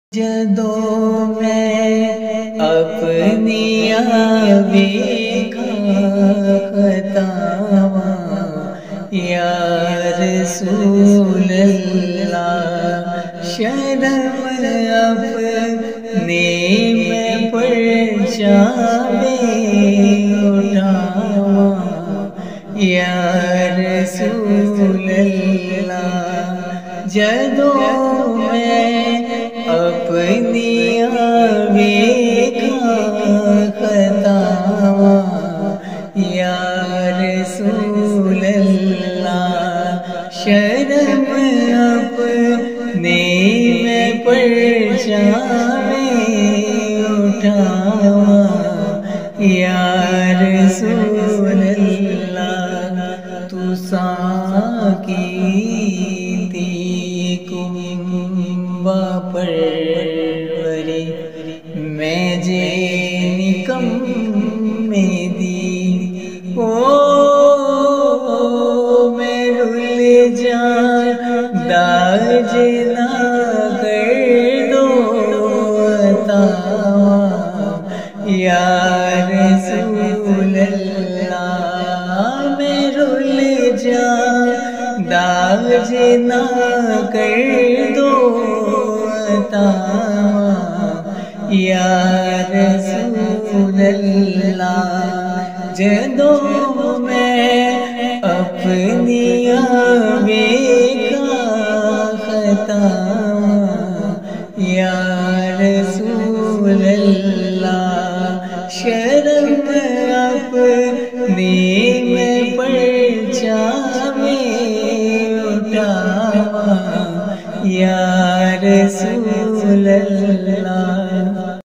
جدوں میں اپنی آبی کا خطاواں یا رسول اللہ، شرم اپنے میں پرچام اٹھاواں یا رسول اللہ، جدوں میں اپنی آبی کا خطاواں یا رسول اللہ، شرم اپنے میں پرچام اٹھاواں یا رسول اللہ، تو ساقی تھی کنبہ پروری، میں نکم میں دی میں رل جان داج نہ کر دو عطاواں یا رسول اللہ، میں رل جان داج نہ کر دو عطاواں یا رسول اللہ، جدوں میں اپنی آبی کا خطاواں یا رسول اللہ، شرم اپنے میں پرچام اٹھاواں یا رسول اللہ۔